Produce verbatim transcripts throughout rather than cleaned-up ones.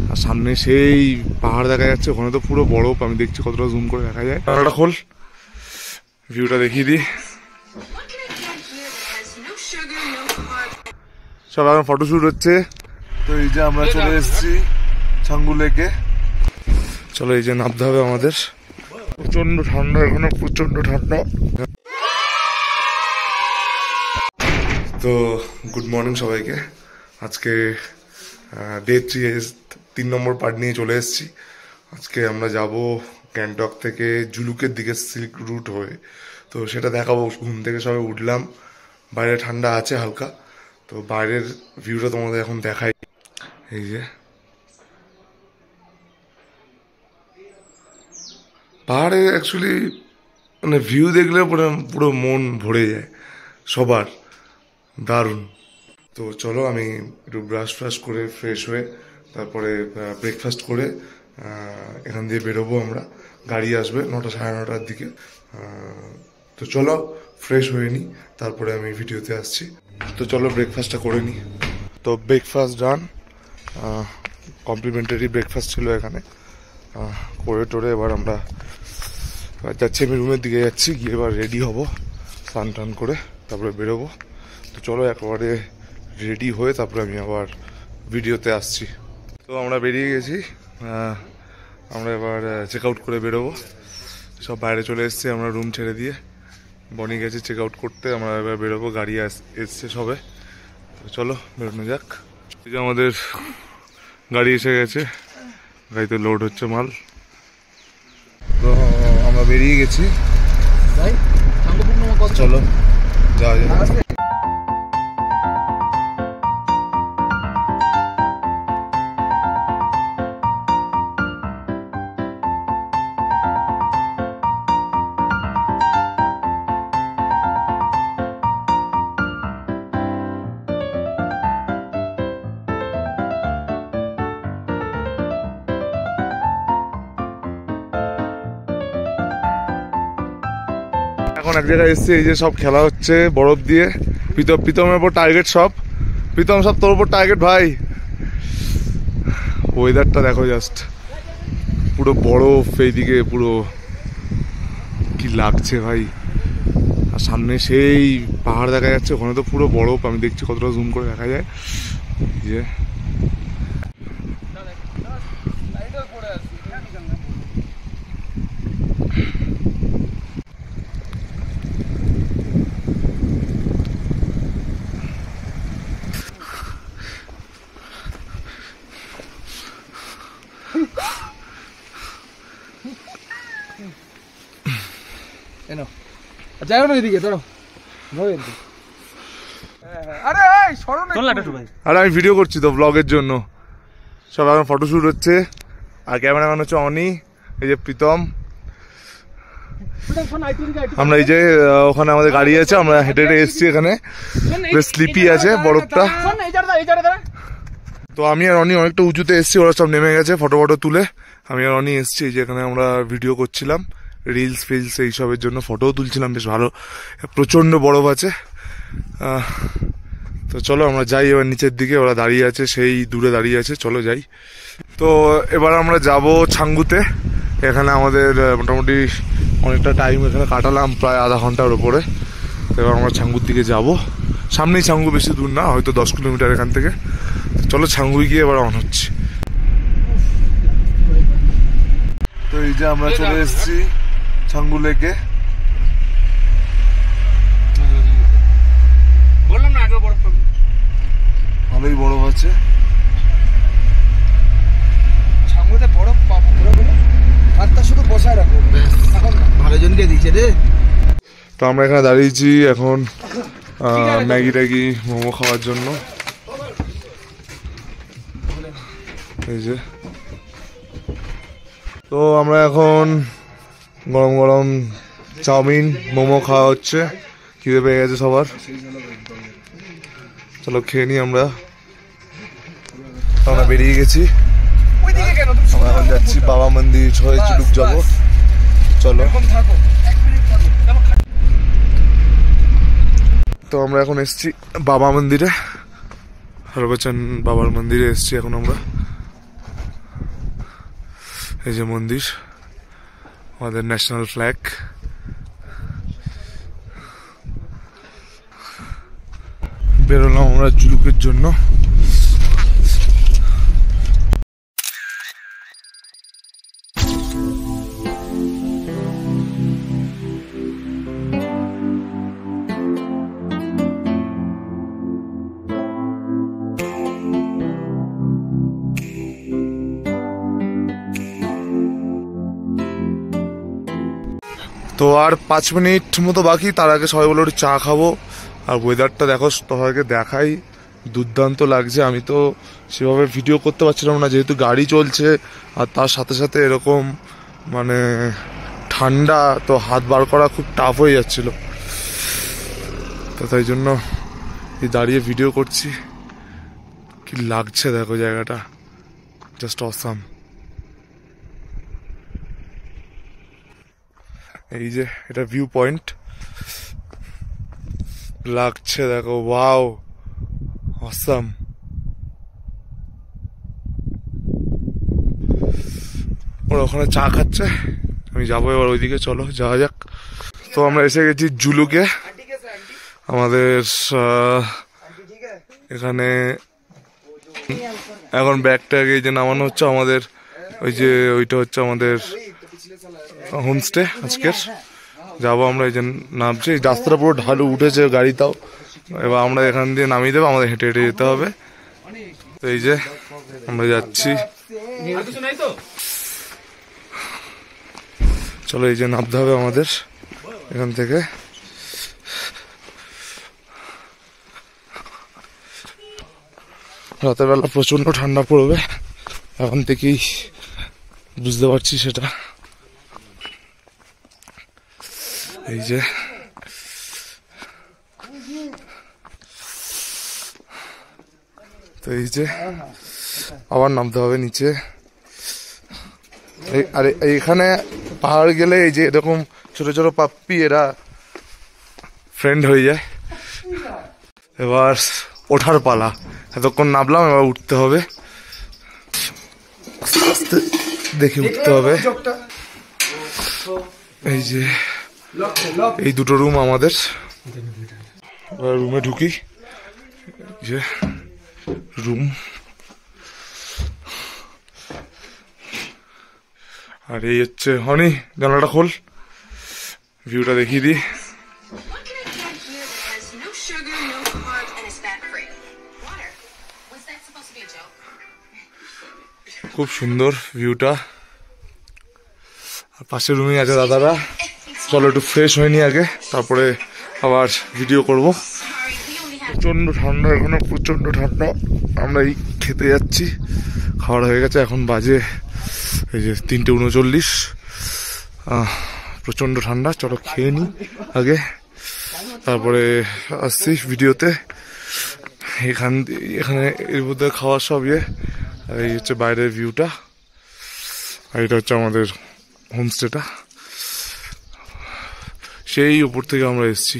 আর সামনে সেই পাহাড় দেখা যাচ্ছে, ওখানে তো পুরো বরফ। আমি দেখছি কতটা জুম করে দেখা যায়। ক্যামেরাটা খোল, ভিউটা দেখিয়ে দিই। সব এখন ফটোশুট হচ্ছে। তো এই যে আমরা চলে এসেছি ছাঙ্গু লেকে। চলো, এই যে নামতে হবে আমাদের। প্রচন্ড ঠান্ডা এখানে, প্রচন্ড ঠান্ডা। তো গুড মর্নিং সবাইকে। আজকে ডে থ্রি তিন নম্বর পার্ট নিয়ে চলে এসেছি। আজকে আমরা যাব গ্যাংটক থেকে জুলুকের দিকে সিল্ক রুট হয়ে। তো সেটা দেখাবো। ঘুম থেকে সবাই উঠলাম, বাইরে ঠান্ডা আছে হালকা। তো বাইরের ভিউটা তোমাদের এখন দেখাই। এই যে পাহাড়ে অ্যাকচুয়ালি মানে ভিউ দেখলে পুরো পুরো মন ভরে যায় সবার, দারুণ। তো চলো, আমি একটু ব্রাশ ফ্রাশ করে ফ্রেশ হয়ে তারপরে ব্রেকফাস্ট করে এখান দিয়ে বেরোবো। আমরা গাড়ি আসবে নটা সাড়ে নটার দিকে। তো চলো ফ্রেশ হয়ে নিই, তারপরে আমি ভিডিওতে আসছি। তো চলো ব্রেকফাস্টটা করে নিই। তো ব্রেকফাস্ট ডান, কমপ্লিমেন্টারি ব্রেকফাস্ট ছিল এখানে। করে টোরে এবার আমরা যাচ্ছি, আমি রুমের দিকে যাচ্ছি। গিয়ে এবার রেডি হব, স্নান টান করে তারপরে বেরোবো। তো চলো একেবারে রেডি হয়ে তারপরে আমি আবার ভিডিওতে আসছি। তো আমরা বেরিয়ে গেছি, আমরা এবার চেক আউট করে বেরোবো। সব বাইরে চলে এসেছি, আমরা রুম ছেড়ে দিয়ে। বনি গেছে চেক আউট করতে, আমরা এবার বেরোবো। গাড়ি এসছে সবে। তো চলো বেরোনো যাক। এই যে আমাদের গাড়ি এসে গেছে, গাড়িতে লোড হচ্ছে মাল। তো আমরা বেরিয়ে গেছি, চলো যাওয়া যাক। এখন এক জায়গায় এসছে, এই যে সব খেলা হচ্ছে বরফ দিয়ে। প্রীতম প্রীতমের উপর টার্গেট সব। প্রীতম সব তোর উপর টার্গেট ভাই। ওয়েদারটা দেখো জাস্ট, পুরো বরফ এইদিকে, পুরো কি লাগছে ভাই। আর সামনে সেই পাহাড় দেখা যাচ্ছে, ওখানে তো পুরো বরফ। আমি দেখছি কতটা জুম করে দেখা যায়। যে আরে আমি ভিডিও করছি তো ব্লগের জন্য। সব এখন ফটোশুট হচ্ছে। আর ক্যামেরাম্যান হচ্ছে অনি, এই যে প্রীতম। আমরা এই যে ওখানে আমাদের গাড়ি আছে, আমরা হেঁটে হেঁটে এসছি। এখানে বেশ স্লিপি আছে বরফটা। তো আমি আর অনি অনেকটা উঁচুতে এসছি, ওরা সব নেমে গেছে ফটো ফটো তুলে। আমি আর অনি এসছি, এই যে এখানে আমরা ভিডিও করছিলাম, রিলস ফিলস এইসবের জন্য ফটোও তুলছিলাম। বেশ ভালো, প্রচণ্ড বরফ আছে। তো চলো আমরা যাই এবার নিচের দিকে। ওরা দাঁড়িয়ে আছে, সেই দূরে দাঁড়িয়ে আছে, চলো যাই। তো এবার আমরা যাব ছাঙ্গুতে। এখানে আমাদের মোটামুটি অনেকটা টাইম এখানে কাটালাম, প্রায় আধা ঘন্টার উপরে। এবার আমরা ছাঙ্গুর দিকে যাব। সামনেই ছাঙ্গু, বেশি দূর না, হয়তো দশ কিলোমিটার এখান থেকে। চলো ছাঙ্গুই গিয়ে এবার অন হচ্ছে। তো এই যে আমরা চলে এসেছি ছাঙ্গু লেকে। বললাম না আগে বরফ, ভালোই বরফ আছে ছাঙ্গুতে। বরফ হাতটা শুধু বসায় রাখো, ভালো জনকে দিচ্ছে রে। তো আমরা এখানে দাঁড়িয়েছি এখন ম্যাগি ট্যাগি মোমো খাওয়ার জন্য। এই যে তো আমরা এখন গরম গরম চাউমিন মোমো খাওয়া হচ্ছে। খিদে পেয়ে গেছে সবার, চলো খেয়ে নিই। আমরা আমরা বেরিয়ে গেছি, আমরা এখন যাচ্ছি বাবা মন্দির হয়ে জুলুক যাবো। চলো। তো আমরা এখন এসছি বাবা মন্দিরে, হরবচন বাবার মন্দিরে এসছি এখন আমরা। এই যে মন্দির, আমাদের ন্যাশনাল ফ্ল্যাগ। বেরোলাম আমরা জুলুকের জন্য। তো আর পাঁচ মিনিট মতো বাকি, তার আগে সবাই বলে একটু চা খাবো। আর ওয়েদারটা দেখো, সবাইকে দেখাই, দুর্দান্ত লাগছে। আমি তো সেভাবে ভিডিও করতে পারছিলাম না, যেহেতু গাড়ি চলছে আর তার সাথে সাথে এরকম মানে ঠান্ডা, তো হাত বার করা খুব টাফ হয়ে যাচ্ছিল। তো তাই জন্য এই দাঁড়িয়ে ভিডিও করছি। কি লাগছে দেখো জায়গাটা, জাস্ট অসাম। এই যে এটা ভিউ পয়েন্ট, লাগছে দেখো, ওয়াও অসাম। ওরা ওখানে চা খাচ্ছে, আমি যাবো এবার ওইদিকে, চলো যাওয়া যাক। তো আমরা এসে গেছি জুলুকে। আমাদের এখানে এখন ব্যাগ ট্যাগ এই যে নামানো হচ্ছে। আমাদের ওই যে ওইটা হচ্ছে আমাদের হোমস্টে আজকের। যাবো আমরা, এই যে নামছি। রাস্তাটা পুরো ঢালু উঠেছে গাড়িটাও, এবার আমরা এখান দিয়ে নামিয়ে দেবো, আমাদের হেঁটে হেঁটে যেতে হবে। তো এই যে আমরা যাচ্ছি, চলো এই যে নামতে হবে আমাদের এখান থেকে। রাতের বেলা প্রচন্ড ঠান্ডা পড়বে, এখন থেকেই বুঝতে পারছি সেটা। এই যে তো এই যে আবার নামতে হবে নিচে। আর এইখানে পাহাড় গেলে এই যে এরকম ছোট ছোট পাপ্পি, এরা ফ্রেন্ড হয়ে যায়। এবার ওঠার পালা, এতক্ষণ নামলাম, এবার উঠতে হবে, আস্তে আস্তে দেখে উঠতে হবে। এই যে এই দুটো রুম আমাদের, এবার রুমে ঢুকি। যে রুম, আর এই হচ্ছে হনি, জানালাটা খোল, ভিউটা দেখিয়ে দিই। খুব সুন্দর ভিউটা। আর পাশের রুমে আছে দাদারা। চলো একটু ফ্রেশ হয়নি আগে, তারপরে আবার ভিডিও করব। প্রচন্ড ঠান্ডা এখানে, প্রচন্ড ঠান্ডা। আমরা এই খেতে যাচ্ছি, খাওয়া হয়ে গেছে, এখন বাজে এই যে তিনটে উনচল্লিশ। প্রচন্ড ঠান্ডা, চলো খেয়ে নিই আগে, তারপরে আসছি ভিডিওতে। এখান এখানে এর মধ্যে খাওয়ার সব ইয়ে। এই হচ্ছে বাইরের ভিউটা, আর এটা হচ্ছে আমাদের হোমস্টেটা। সেই উপর থেকে আমরা এসছি।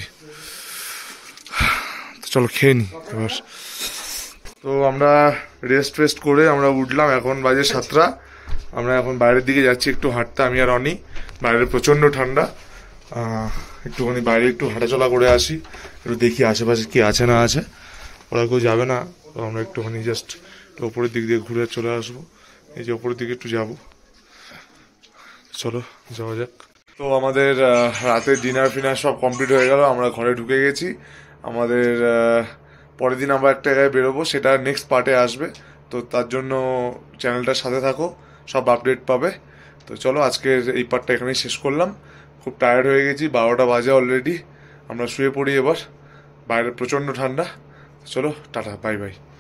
চলো খেয়ে নিই এবার। তো আমরা রেস্ট ফেস্ট করে আমরা উঠলাম, এখন বাজে সাতটা। আমরা এখন বাইরের দিকে যাচ্ছি একটু হাঁটতে, আমি আর অনি। বাইরে প্রচন্ড ঠান্ডা, একটুখানি বাইরে একটু হাঁটাচলা করে আসি, একটু দেখি আশেপাশে কি আছে না আছে। ওরা কেউ যাবে না, তো আমরা একটুখানি জাস্ট ওপরের দিক দিয়ে ঘুরে চলে আসবো। এই যে ওপরের দিকে একটু যাবো, চলো যাওয়া যাক। তো আমাদের রাতের ডিনার ফিনার সব কমপ্লিট হয়ে গেল, আমরা ঘরে ঢুকে গেছি। আমাদের পরের দিন আমরা একটা জায়গায় বেরোবো, সেটা নেক্সট পার্টে আসবে। তো তার জন্য চ্যানেলটার সাথে থাকো, সব আপডেট পাবে। তো চলো আজকের এই পার্টটা এখানেই শেষ করলাম। খুব টায়ার্ড হয়ে গেছি, বারোটা বাজে অলরেডি। আমরা শুয়ে পড়ি এবার, বাইরে প্রচণ্ড ঠান্ডা। চলো টাটা, বাই বাই।